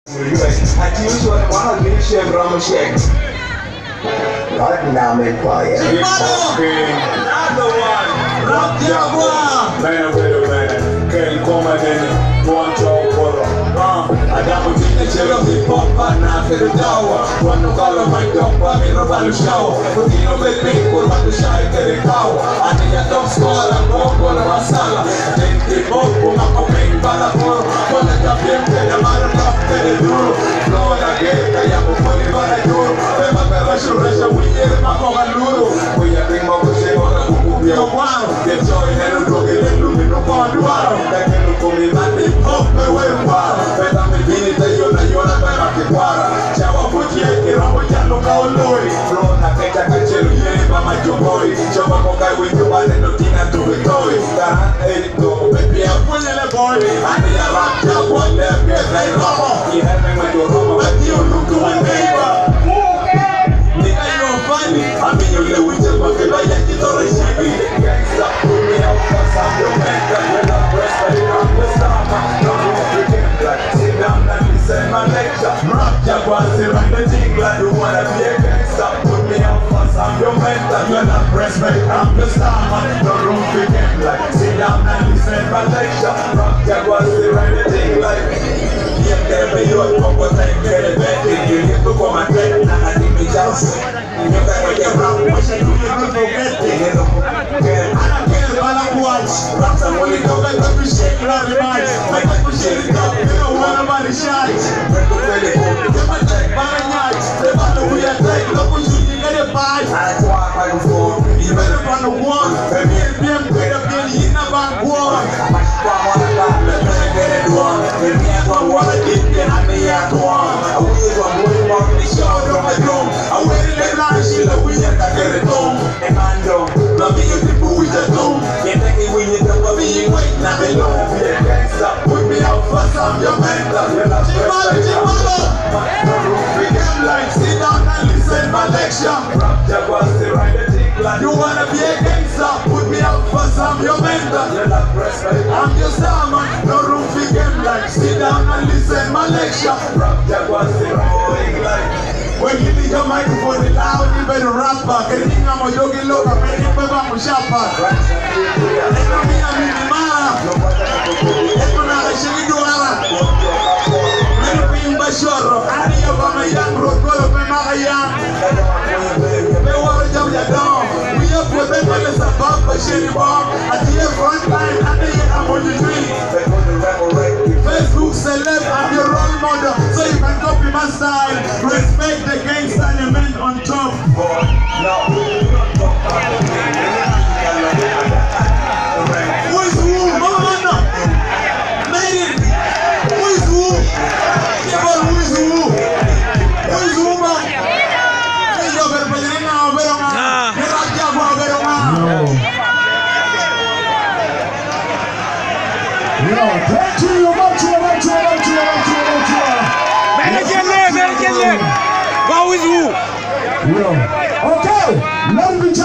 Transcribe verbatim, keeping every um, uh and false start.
God damn it, boy. Another one. Rock Jaguar. Man, wait a minute. Can't come in. One job for I got my feet in the hip hop, but not to the tower. One no color, my dog, but me no value show. But you know, make me for what the shy get it cow. I need a top score, I'm going for the masala. Then keep up, put my command, but I'm for one of the people that I'm out of luck, that they do. Flow again, I am a funny, but I do. When my parents should rush, we get my cover lulu. We are bring my shame on the book, we are one. Get joy, and I'm looking at you, no one, do I? That can look for me, but they pop me way wild. Better me be the yona yona bema kikwara. Chawa puti eki rambo jano kaoloi. Flow na kecha kachelu yeri mama jomoi. Chawa kokai winyo bane no tina tu vitoi. Taran edito, baby I'm pulling the boy. Andi ya rap Jaguar, left get like rubber. He had me with your rubber, but you look to a neighbor. Nigga you funny. I mean you live with your bucket like you don't receive it. Gangsta, put me out cause I'm your man. Cause when I'm pressed, but I'm the star. Don't know if you can black. Sit down and listen my lecture. Rock Jaguar, sit right the thing like you wanna be a gangster. Put me out cause I'm your mentor. You're not pressed, but I'm the star. No room for game like. Sit down and listen my lecture. Rock Jaguar, sit right the thing like. Yeah, there be your papa take care of it. You need to come and take it. I think it's just. You know that when you're wrong, what you do, you don't forget it. You know, I don't care about a watch. Rock some money, don't let me shake around the mind. Make me shake it up, you don't want nobody shot. Break the belly, get my check, buy a yacht. They want to be a take, look what you can get a buy. I walk by the phone, you better run the one. Baby, it's been great up in the inner bank war. I'm a strong one, let me get it one. If me, I don't want to get it, I may have one. I will go and move on the show, don't I go. I will let line, she let we have to get it home. And I know, love me, you people with the doom. Can't take it when you don't want me, wait, now they know. Be a gangster, put me out first, I'm your mentor. You're not first, no room for game like, sit down and listen my lecture. Rock Jaguar, stay right the thing like. You wanna be a gangster, put me out first, I'm your mentor. You're not first, I'm your star man. No room for game like, sit down and listen my lecture. Rock Jaguar, stay right the thing like. When you leave your microphone loud, you better rapper. Can you know my doggy look up and you better I'm a shopper. Let me have me mara. Let me know she do ara. Let me be bashoro. I need about my young road go up in my young. They want to jump your down. We have put them on the sabab, but she bomb. At the front line, I think I'm on the tree. Facebook celeb, I'm your role model, so you can copy my style. Respect the gangster element on top. Who is who? No, no, no. Made it. Who is who? Yeah, but who is who? Who is who, man? Hey, yo, pero pues no, pero man. Pero aquí hago, pero man. Yo, thank you, much, much, much, much, much, much. Who is who? Yo, okay, let me